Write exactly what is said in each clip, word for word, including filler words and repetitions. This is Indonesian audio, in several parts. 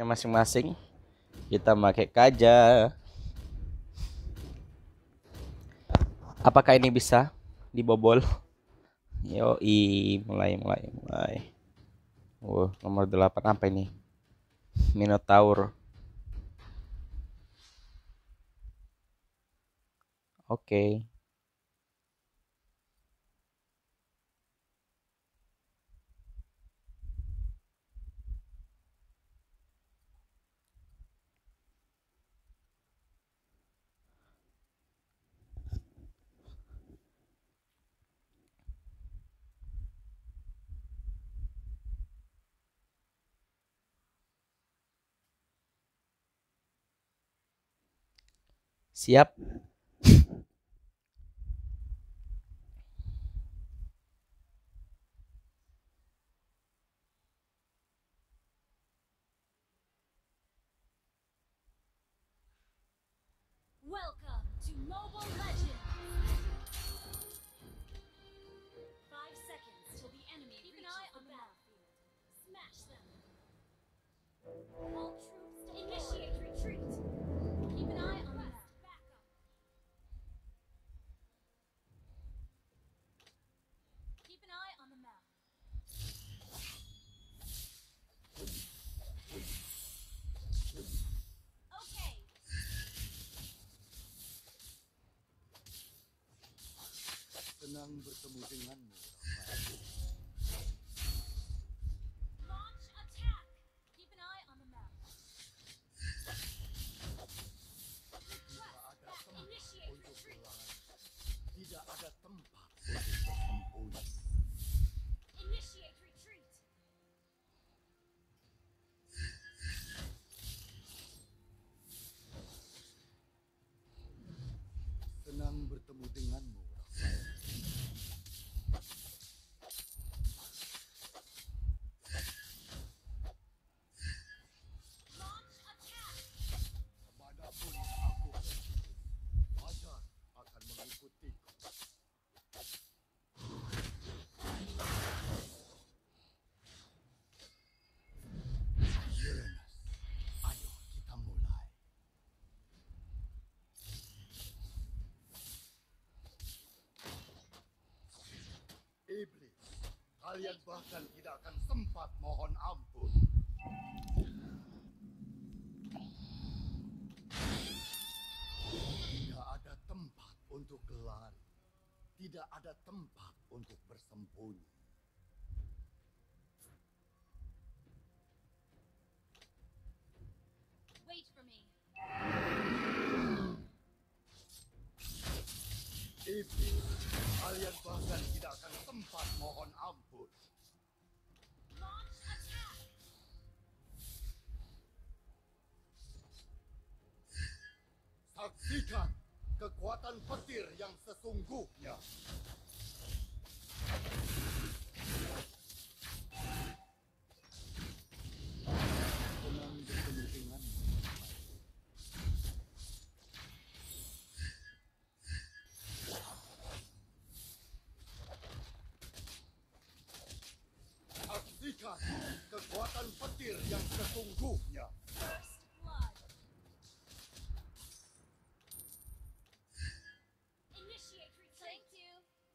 tempatnya masing-masing. Kita pakai kaja. Apakah ini bisa dibobol? Yoi, mulai mulai mulai. Oh, nomor delapan apa ini? Minotaur. Oke. Siap. Welcome to Mobile Legends! Five seconds till the enemy Keep an eye on the battlefield. Smash them! All troops to initiate retreat! Keep an eye on the map. Backup! Keep an eye on the map. Okay! Senang bertemu denganmu, Launch attack! Keep an eye on the map. Request back. Initiate retreat! tidak ada tempat untuk bersembunyi. Initiate retreat! Senang bertemu denganmu, Rafael. Launch attack! Kemanapun aku pergi, Fajar akan mengikutiku. Uranus, ayo kita mulai. Iblis, kalian bahkan tidak akan sempat mohon ampun. Tidak ada tempat untuk lari. Tidak ada tempat untuk bersembunyi. Wait for me. Iblis, kalian bahkan tidak akan sempat mohon ampun. Launch attack! Saksikan kekuatan petir yang sesungguhnya. Senang bertemu denganmu. Saksikan kekuatan petir yang sesungguhnya. First blood. Initiate retreat. Thank you.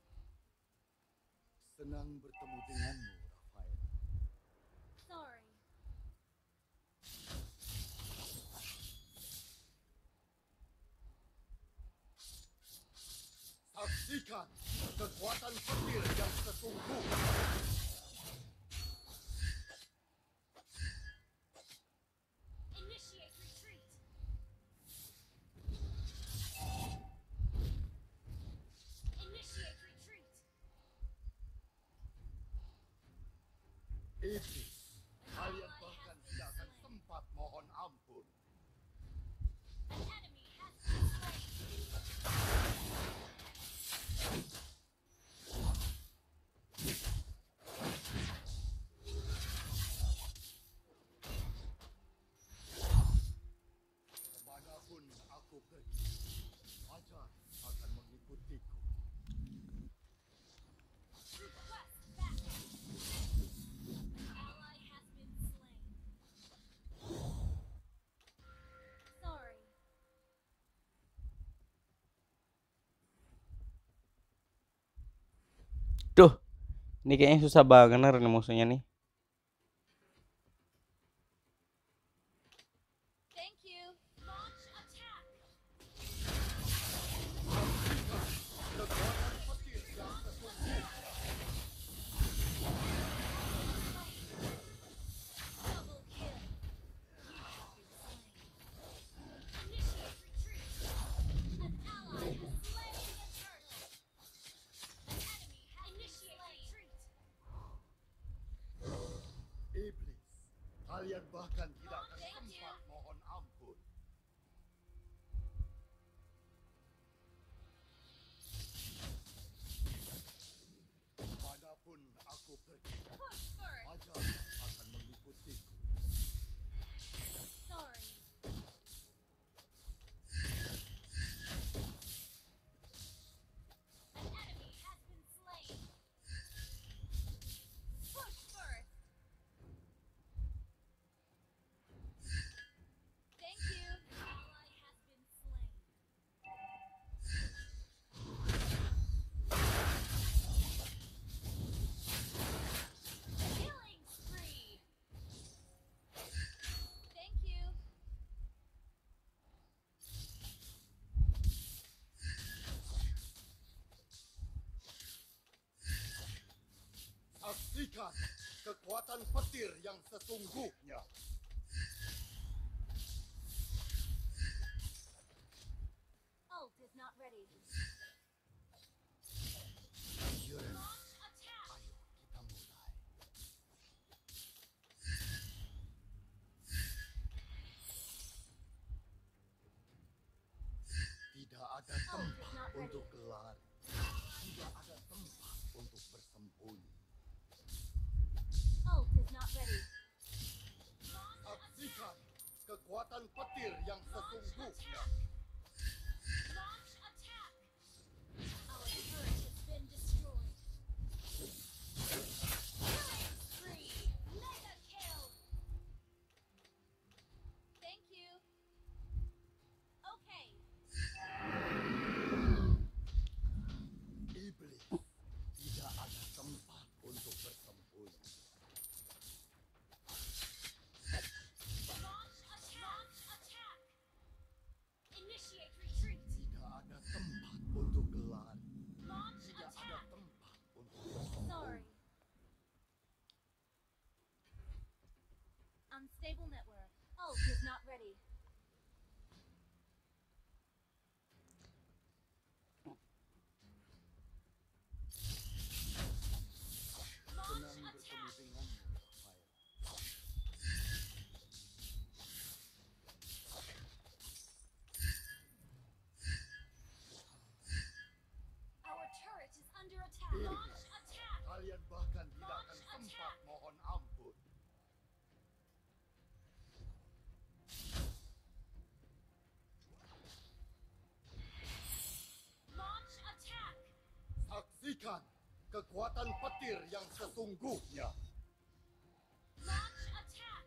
Senang bertemu denganmu, Rafael. Sorry. Saksikan kekuatan petir yang sesungguhnya. Initiate retreat. Initiate retreat. Iblis, kalian bahkan tidak akan sempat mohon ampun. An enemy has been slain. Kemanapun aku pergi, Fajar akan mengikutiku. Request backup. An ally has been slain. Duh, ini kayaknya susah banget nih musuhnya nih. Thank you. Launch attack. Double kill. You have been slain. Initiate retreat. An ally has slain the turtle. An enemy has initiate retreat. Iblis, kalian bahkan tidak akan Thank you. sempat mohon ampun. Manapun aku pergi, Push first. ajar akan mengikutiku. Sorry. An enemy has been slain. Push first. Thank you. Ally has been slain. Killing spree. Thank you. Saksikan kekuatan petir yang sesungguhnya. Ult is not ready. Yuren, Launch attack. ayo kita mulai. Tidak ada tempat untuk lari. Tidak ada tempat untuk bersembunyi. Ult is not ready. Saksikan kekuatan petir yang Launch sesungguhnya. attack. Launch attack. Our turret has been destroyed. Killing spree. Mega kill. Thank you. Okay. Iblis, tidak ada tempat untuk bersembunyi. Launch attack. Launch attack. Initiate retreat. Tidak ada tempat untuk lari. Launch Tidak ada attack. tempat untuk bersembunyi. Sorry. Unstable network. Ult is not ready. Launch Senang bertemu attack. denganmu, Rafael. Our turret is under attack. Launch attack. Kalian bahkan tidak akan Launch sempat attack. mohon ampun. Launch attack. Saksikan kekuatan petir yang sesungguhnya. Launch attack.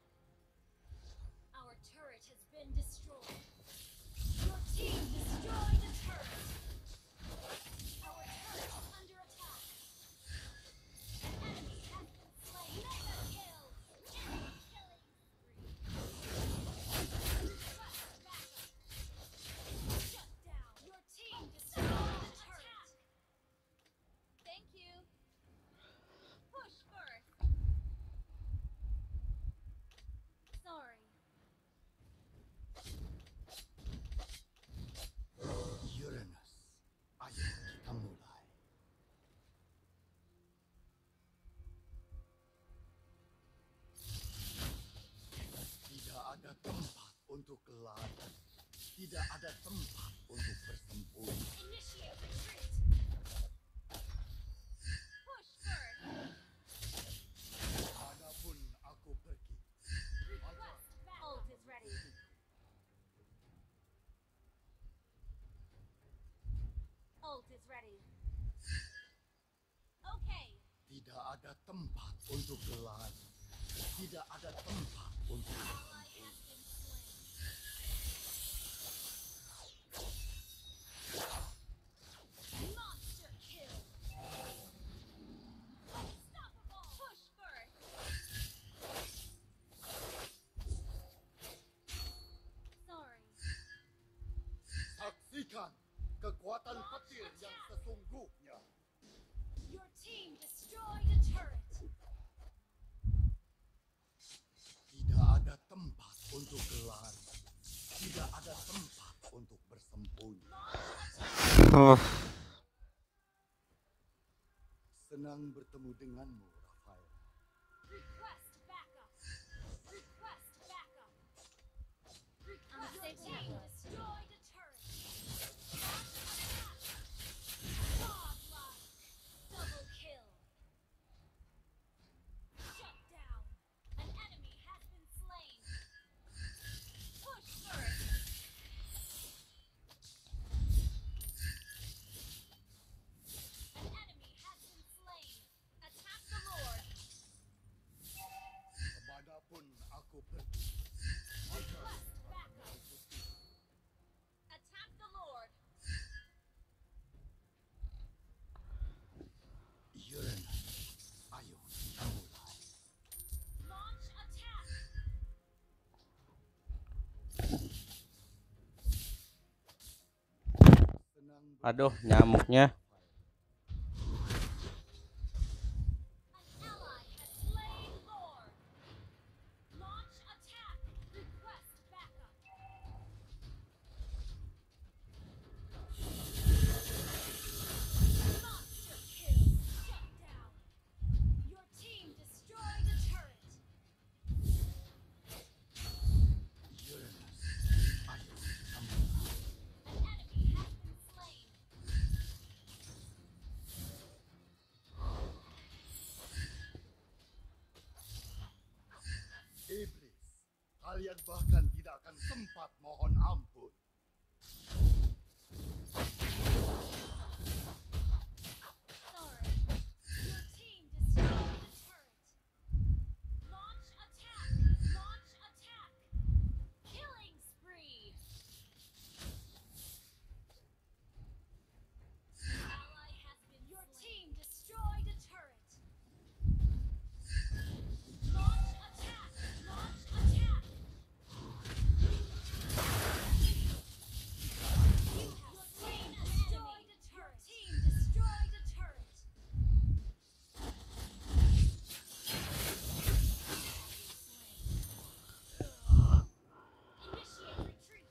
Our turret has been destroyed. Your team destroyed the turret. Our turret is under attack. An enemy has been slain. Mega kill. Enemy killing spree. Request backup. Shut down. Your team destroyed the turret. Thank you. Push first. Sorry. Uranus, ayo kita mulai. Tidak ada tempat untuk lari. Tidak ada tempat untuk bersembunyi. Initiate retreat. Push first. Manapun aku pergi, Request back. Ult is ready. Ult is ready. Okay. tidak ada tempat untuk lari. Tidak ada tempat untuk Ally bersembunyi. has been slain. Monster kill. untuk berlari. Tidak ada tempat untuk bersembunyi. Oh, Senang bertemu denganmu, Rafael. Request backup. Request backup. Request team destroyed a turret. Godlike. Double kill. Shut down. An enemy has been slain. Push first. An enemy has been slain. Attack the Lord. Kemanapun aku pergi, Request backup. Attack the Lord. Uranus, ayo kita mulai. Launch attack. Senang aduh nyamuknya. An ally has slain Lord. Launch attack. Request backup. Monster kill. Shut down. Your team destroyed a turret. Uranus, ayo kita mulai. An enemy has been slain. Iblis, kalian bahkan tidak akan sempat mohon ampun. Sorry. Your team destroyed a turret. Launch attack. Launch attack. Killing spree. An ally has been Your team destroyed a turret. Launch attack. Launch attack. You have slain an enemy. Your team destroyed a turret. Initiate retreat.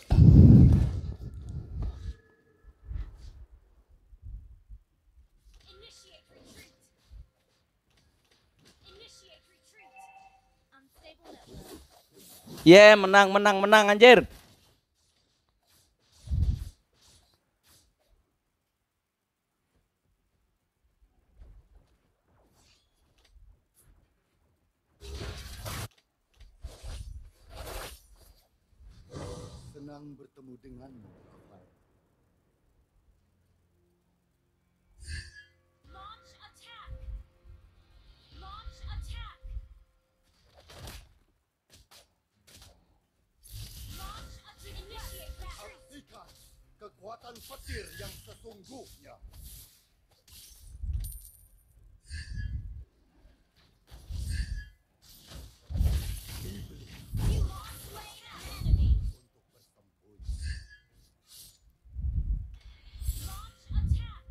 Initiate retreat. Initiate retreat. Unstable network. Ye, menang menang menang anjir. Senang bertemu denganmu, Rafael. Launch attack. Launch attack. Launch attack. Initiate retreat. Saksikan kekuatan petir yang sesungguhnya. Iblis You have slain an enemy. untuk bersembunyi. Launch attack.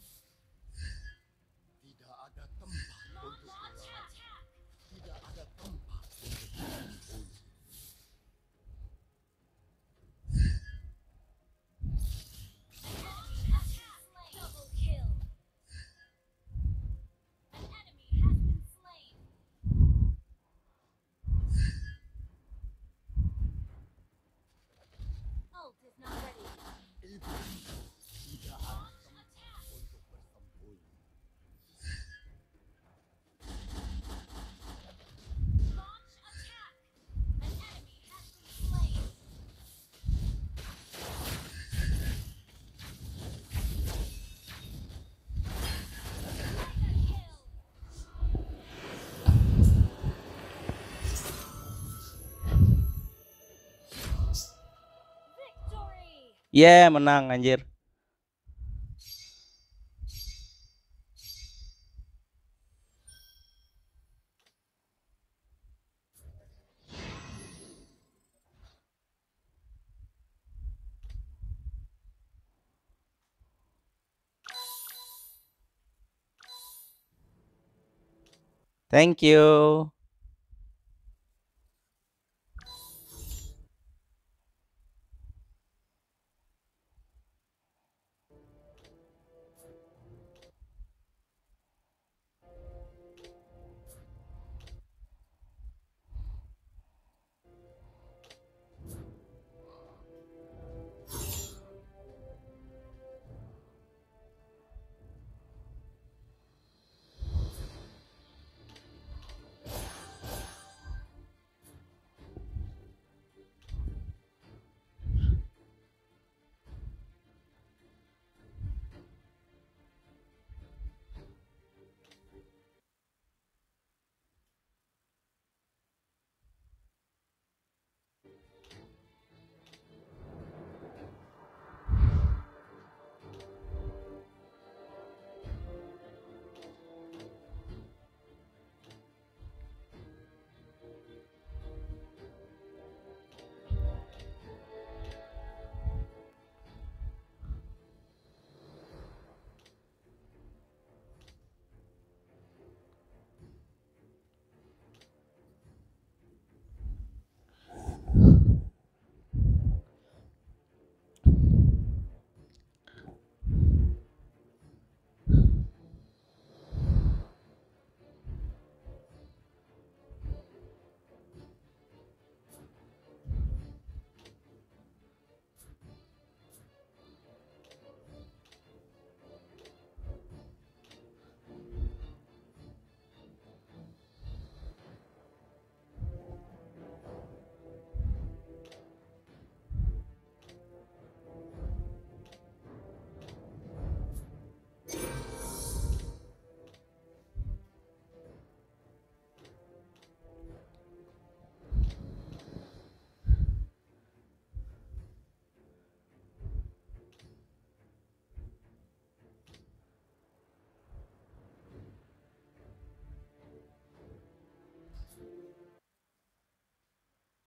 Tidak ada tempat Launch untuk launch berlari. attack. Tidak ada tempat untuk bersembunyi. Enemy has been slain. Double kill. An enemy has been slain. Ult is not ready. Iblis tidak ada Launch tempat attack. untuk bersembunyi. Launch attack. An enemy has been slain. Mega kill. Victory. Ye, menang anjir. Thank you.